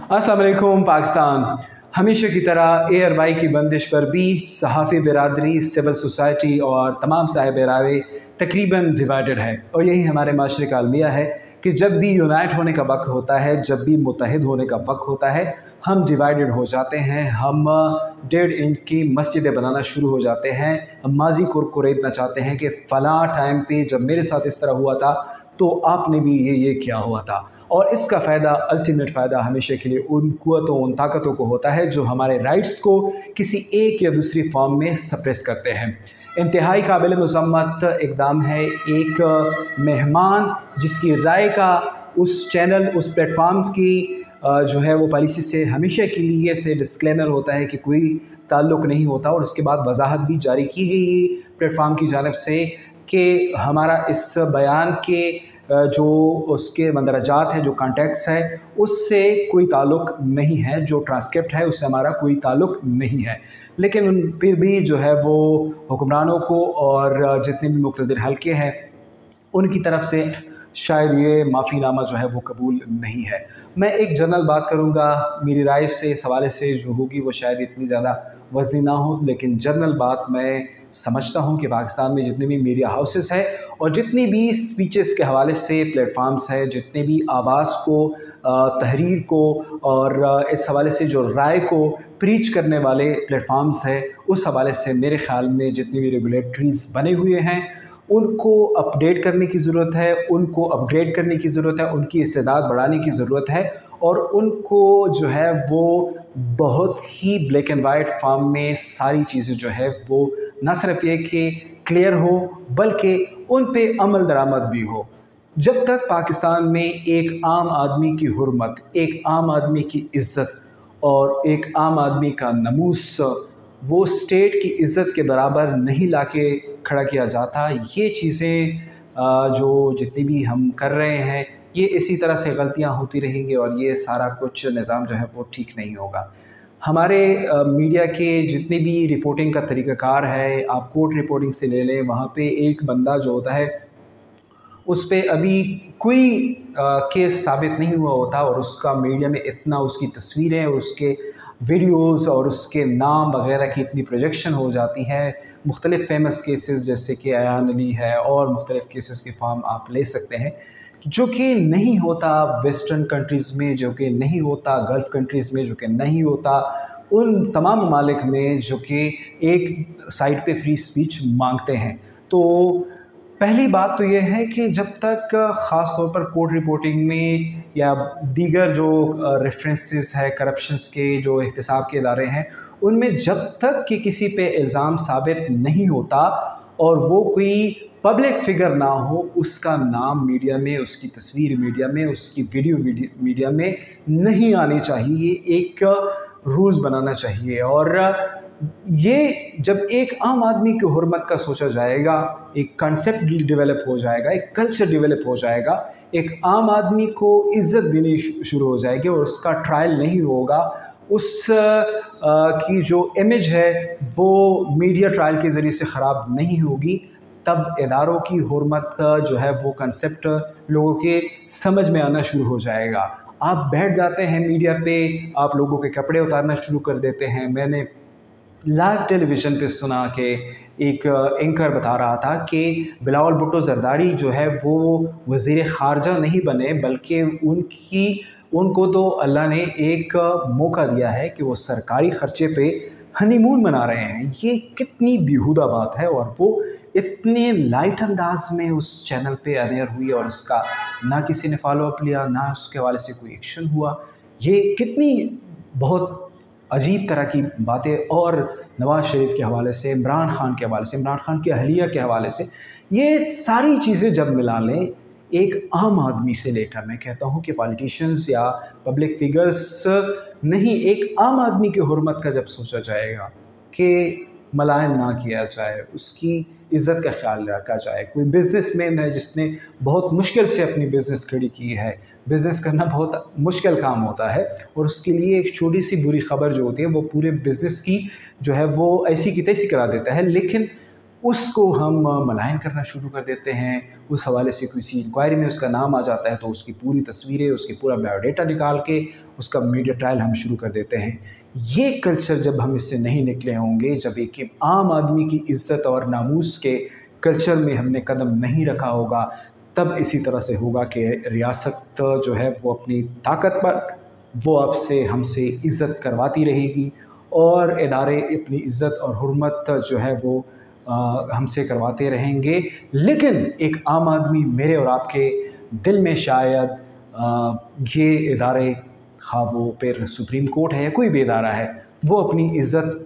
अस्सलाम वालेकुम पाकिस्तान। हमेशा की तरह ARY की बंदिश पर भी सहाफ़ी बिरादरी, सिविल सोसाइटी और तमाम साहिब राय तकरीबन डिवाइडेड है। और यही हमारे माशरे का अलमिया है कि जब भी यूनाइट होने का वक्त होता है, जब भी मुत्तहिद होने का वक्त होता है, हम डिवाइडेड हो जाते हैं। हम 1.5 इंच की मस्जिदें बनाना शुरू हो जाते हैं। हम माजी को कुरेदना चाहते हैं कि फ़लाँ टाइम पे जब मेरे साथ इस तरह हुआ था तो आपने भी ये किया हुआ था। और इसका फ़ायदा, अल्टीमेट फ़ायदा हमेशा के लिए उन क़ुव्वतों, उन ताकतों को होता है जो हमारे राइट्स को किसी एक या दूसरी फॉर्म में सप्रेस करते हैं। इंतहाई काबिल मज़म्मत इक़दाम है एक मेहमान जिसकी राय का उस चैनल, उस प्लेटफॉर्म्स की जो है वो पॉलिसी से हमेशा के लिए से डिस्क्लेमर होता है कि कोई ताल्लुक़ नहीं होता। और उसके बाद वजाहत भी जारी की गई प्लेटफॉर्म की जानिब से कि हमारा इस बयान के जो उसके मंदरजात है, जो कॉन्टेक्स्ट है, उससे कोई ताल्लुक़ नहीं है। जो ट्रांसक्रिप्ट है उससे हमारा कोई ताल्लुक़ नहीं है। लेकिन फिर भी जो है वो हुक्मरानों को और जितने भी मुक़तदिर हल्के हैं उनकी तरफ से शायद ये माफ़ीनामा जो है वो कबूल नहीं है। मैं एक जनरल बात करूँगा, मेरी राय से इस हवाले से जो होगी वो शायद इतनी ज़्यादा वज़नी ना हो, लेकिन जनरल बात मैं समझता हूँ कि पाकिस्तान में जितने भी मीडिया हाउसेस हैं और जितनी भी स्पीचेस के हवाले से प्लेटफॉर्म्स हैं, जितने भी आवाज़ को, तहरीर को और इस हवाले से जो राय को प्रीच करने वाले प्लेटफॉर्म्स हैं, उस हवाले से मेरे ख़्याल में जितने भी रेगुलेटरीज़ बने हुए हैं उनको अपडेट करने की ज़रूरत है, उनको अपग्रेड करने की ज़रूरत है, उनकी इस्तेदाद बढ़ाने की ज़रूरत है और उनको जो है वो बहुत ही ब्लैक एंड वाइट फॉर्म में सारी चीज़ें जो है वो ना सिर्फ ये कि क्लियर हो बल्कि उन पे अमल दरामद भी हो। जब तक पाकिस्तान में एक आम आदमी की हुर्मत, एक आम आदमी की इज़्ज़त और एक आम आदमी का नमूस वो स्टेट की इज़्ज़त के बराबर नहीं लाके खड़ा किया जाता, ये चीज़ें जो जितनी भी हम कर रहे हैं ये इसी तरह से गलतियां होती रहेंगी और ये सारा कुछ निज़ाम जो है वो ठीक नहीं होगा। हमारे मीडिया के जितने भी रिपोर्टिंग का तरीक़ाकार है, आप कोर्ट रिपोर्टिंग से ले लें, वहाँ पे एक बंदा जो होता है उस पे अभी कोई केस साबित नहीं हुआ होता और उसका मीडिया में इतना, उसकी तस्वीरें, उसके वीडियोस और उसके नाम वगैरह की इतनी प्रोजेक्शन हो जाती है। मुख्तलिफ़ फेमस केसेस जैसे कि अयान अली है और मुख्तलिफ़ केसेस की फॉर्म आप ले सकते हैं, जो कि नहीं होता वेस्टर्न कंट्रीज़ में, जो कि नहीं होता गल्फ़ कंट्रीज़ में, जो कि नहीं होता उन तमाम ममालिक में जो कि एक साइड पे फ्री स्पीच मांगते हैं। तो पहली बात तो ये है कि जब तक ख़ास तौर पर कोर्ट रिपोर्टिंग में या दीगर जो रेफरेंसेस है करप्शंस के जो एहतसाब के इदारे हैं उनमें जब तक कि किसी पे इल्ज़ाम साबित नहीं होता और वो कोई पब्लिक फ़िगर ना हो, उसका नाम मीडिया में, उसकी तस्वीर मीडिया में, उसकी वीडियो मीडिया में नहीं आनी चाहिए। एक रूल्स बनाना चाहिए और ये जब एक आम आदमी की हुर्मत का सोचा जाएगा, एक कंसेप्ट डेवलप हो जाएगा, एक कल्चर डेवलप हो जाएगा, एक आम आदमी को इज़्ज़त देनी शुरू हो जाएगी और उसका ट्रायल नहीं होगा, उस की जो इमेज है वो मीडिया ट्रायल के ज़रिए से ख़राब नहीं होगी, तब इदारों की हुर्मत का जो है वो कंसेप्ट लोगों के समझ में आना शुरू हो जाएगा। आप बैठ जाते हैं मीडिया पे, आप लोगों के कपड़े उतारना शुरू कर देते हैं। मैंने लाइव टेलीविज़न पे सुना कि एक एंकर बता रहा था कि बिलावल भुट्टो ज़रदारी जो है वो वज़ीर ख़ारजा नहीं बने, बल्कि उनको तो अल्लाह ने एक मौका दिया है कि वो सरकारी ख़र्चे पे हनीमून मना रहे हैं। ये कितनी बेहुदा बात है और वो इतने लाइट अंदाज में उस चैनल पे अनेयर हुई और उसका ना किसी ने फॉलो अप लिया, ना उसके हवाले से कोई एक्शन हुआ। ये कितनी बहुत अजीब तरह की बातें। और नवाज़ शरीफ के हवाले से, इमरान ख़ान के हवाले से, इमरान ख़ान की अहलिया के हवाले से, ये सारी चीज़ें जब मिला लें एक आम आदमी से लेकर, मैं कहता हूँ कि पॉलिटिशियंस या पब्लिक फिगर्स नहीं, एक आम आदमी की हुर्मत का जब सोचा जाएगा कि मलायन ना किया जाए, उसकी इज़्ज़त का ख्याल रखा जाए। कोई बिज़नेसमैन है जिसने बहुत मुश्किल से अपनी बिज़नेस खड़ी की है, बिज़नेस करना बहुत मुश्किल काम होता है और उसके लिए एक छोटी सी बुरी ख़बर जो होती है वो पूरे बिज़नेस की जो है वो ऐसी की तैसी करा देता है। लेकिन उसको हम मलाइन करना शुरू कर देते हैं। उस हवाले से किसी इंक्वायरी में उसका नाम आ जाता है तो उसकी पूरी तस्वीरें, उसकी पूरा बायोडाटा निकाल के उसका मीडिया ट्रायल हम शुरू कर देते हैं। ये कल्चर जब हम इससे नहीं निकले होंगे, जब एक आम आदमी की इज़्ज़त और नामूस के कल्चर में हमने कदम नहीं रखा होगा, तब इसी तरह से होगा कि रियासत जो है वो अपनी ताकत पर वो आपसे हमसे इज़्ज़त करवाती रहेगी और इदारे अपनी इज़्ज़त और हुर्मत जो है वो हमसे करवाते रहेंगे। लेकिन एक आम आदमी मेरे और आपके दिल में शायद ये इदारे, हाँ वो फिर सुप्रीम कोर्ट है या कोई भी इदारा है, वो अपनी इज़्ज़त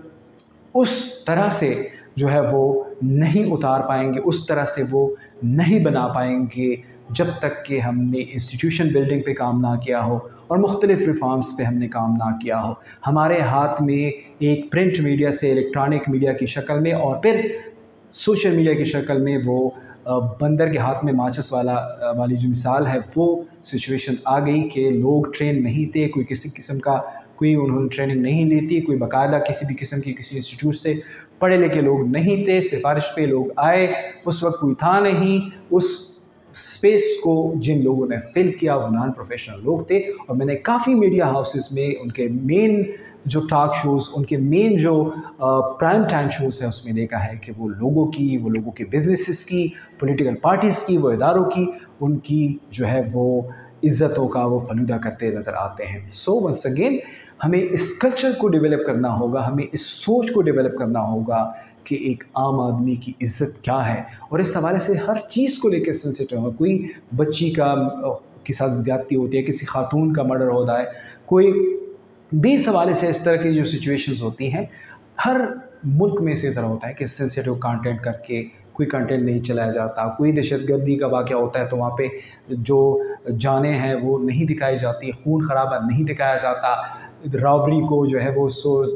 उस तरह से जो है वो नहीं उतार पाएंगे, उस तरह से वो नहीं बना पाएंगे जब तक कि हमने इंस्टीट्यूशन बिल्डिंग पे काम ना किया हो और मुख्तलिफ़ रिफॉर्म्स पे हमने काम ना किया हो। हमारे हाथ में एक प्रिंट मीडिया से इलेक्ट्रॉनिक मीडिया की शक्ल में और फिर सोशल मीडिया की शक्ल में वो बंदर के हाथ में माचिस वाली जो मिसाल है, वो सिचुएशन आ गई कि लोग ट्रेन नहीं थे, कोई किसी किस्म का कोई उन्होंने ट्रेनिंग नहीं ली थी, कोई बाकायदा किसी भी किस्म की किसी इंस्टीट्यूट से पढ़े लिखे लोग नहीं थे, सिफारिश पे लोग आए, उस वक्त कोई था नहीं। उस स्पेस को जिन लोगों ने फिल किया वो नॉन प्रोफेशनल लोग थे और मैंने काफ़ी मीडिया हाउसेस में उनके मेन जो टॉक शोज़, उनके मेन जो प्राइम टाइम शोज़ है उसमें देखा है कि वो लोगों के बिजनेसेस की, पॉलिटिकल पार्टीज़ की, वो इदारों की, उनकी जो है वो इज़्ज़तों का वो फलूदा करते नज़र आते हैं। सो वंस अगेन हमें इस कल्चर को डेवलप करना होगा, हमें इस सोच को डेवलप करना होगा कि एक आम आदमी की इज़्ज़त क्या है और इस हवाले से हर चीज़ को लेकर सेंसिटिव है। कोई बच्ची के साथ ज़्यादती होती है, किसी खातून का मर्डर होता है, कोई भी इस हवाले से इस तरह की जो सिचुएशंस होती हैं, हर मुल्क में इसी तरह होता है कि सेंसिटिव कंटेंट करके कोई कंटेंट नहीं चलाया जाता। कोई दहशतगर्दी का वाक़या होता है तो वहाँ पे जो जानें हैं वो नहीं दिखाई जाती, खून खराबा नहीं दिखाया जाता, रॉबरी को जो है वो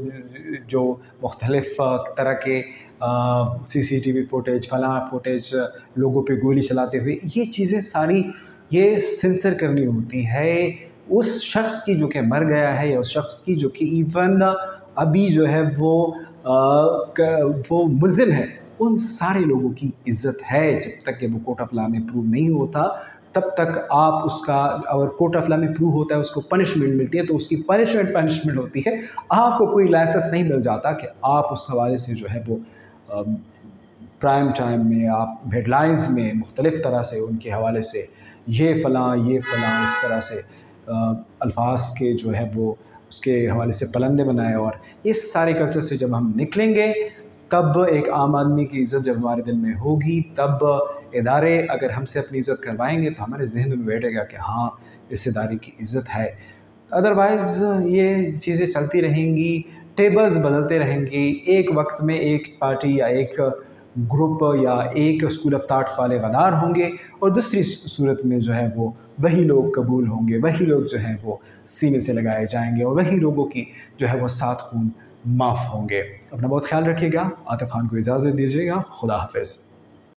जो मुख्तलिफ़ तरह के CCTV फुटेज, फलां फुटेज, लोगों पे गोली चलाते हुए, ये चीज़ें सारी ये सेंसर करनी होती है उस शख्स की जो कि मर गया है या उस शख्स की जो कि इवन अभी जो है वो मुल्ज़िम है। उन सारे लोगों की इज़्ज़त है। जब तक कि वो कोर्ट ऑफ लॉ में प्रूव नहीं होता तब तक आप उसका, अगर कोर्ट ऑफ लॉ में प्रूव होता है, उसको पनिशमेंट मिलती है तो उसकी पनिशमेंट होती है। आपको कोई लाइसेंस नहीं मिल जाता कि आप उस हवाले से जो है वो प्राइम टाइम में आप हेडलाइंस में मुख्तलिफ़ तरह से उनके हवाले से ये फ़लाँ इस तरह से अल्फाज के जो है वो उसके हवाले से पलंदे बनाए। और इस सारे कल्चर से जब हम निकलेंगे तब एक आम आदमी की इज़्ज़त जब हमारे दिल में होगी, तब इदारे अगर हमसे अपनी इज़्ज़त करवाएंगे तो हमारे जहन में बैठेगा कि हाँ इस इदारे की इज़्ज़त है। अदरवाइज़ ये चीज़ें चलती रहेंगी, टेबल्स बदलते रहेंगी। एक वक्त में एक पार्टी या एक ग्रुप या एक स्कूल ऑफ थाट वाले गद्दार होंगे और दूसरी सूरत में जो है वो वही लोग कबूल होंगे, वही लोग जो हैं वो सीने से लगाए जाएंगे और वही लोगों की जो है वो साथ खून माफ़ होंगे। अपना बहुत ख्याल रखिएगा। आतिफ खान को इजाज़त दीजिएगा। खुदा हाफ़िज़।